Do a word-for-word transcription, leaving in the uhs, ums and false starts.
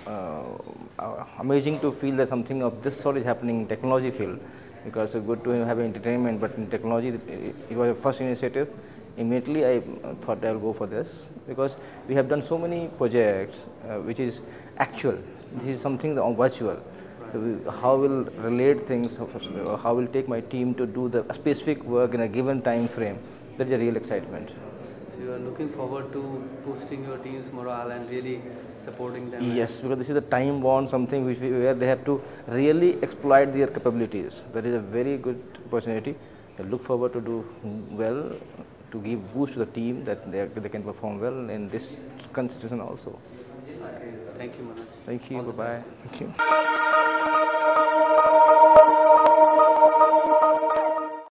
uh, uh, amazing to feel that something of this sort is happening in technology field, because it's good to have entertainment, but in technology it, it was a first initiative. Immediately I thought I'll go for this, because we have done so many projects uh, which is actual. This is something virtual. How will relate things, how will take my team to do the specific work in a given time frame. That is a real excitement. So you are looking forward to boosting your team's morale and really supporting them. Yes, because this is a time bound something which we, where they have to really exploit their capabilities. That is a very good opportunity. I look forward to do well, to give boost to the team, that they, they can perform well in this constitution also. Okay, thank you, Manoj. Thank you, bye bye. Thank you.